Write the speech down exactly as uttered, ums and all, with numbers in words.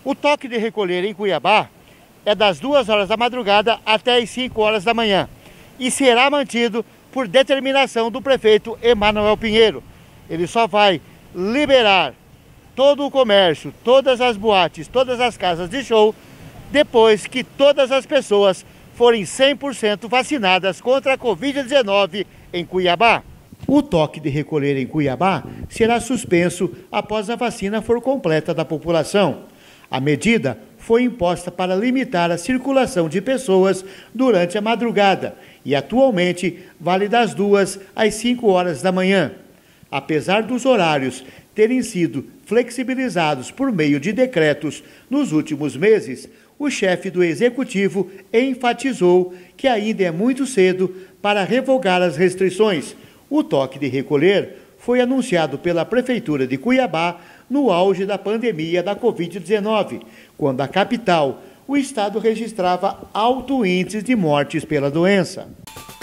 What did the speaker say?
O toque de recolher em Cuiabá é das duas horas da madrugada até as cinco horas da manhã e será mantido por determinação do prefeito Emanuel Pinheiro. Ele só vai liberar todo o comércio, todas as boates, todas as casas de show, depois que todas as pessoas forem cem por cento vacinadas contra a covid dezenove em Cuiabá. O toque de recolher em Cuiabá será suspenso após a vacina for completa da população. A medida foi imposta para limitar a circulação de pessoas durante a madrugada e atualmente vale das duas às cinco horas da manhã. Apesar dos horários terem sido flexibilizados por meio de decretos nos últimos meses, o chefe do executivo enfatizou que ainda é muito cedo para revogar as restrições. O toque de recolher foi anunciado pela Prefeitura de Cuiabá no auge da pandemia da covid dezenove, quando a capital, o estado registrava alto índice de mortes pela doença.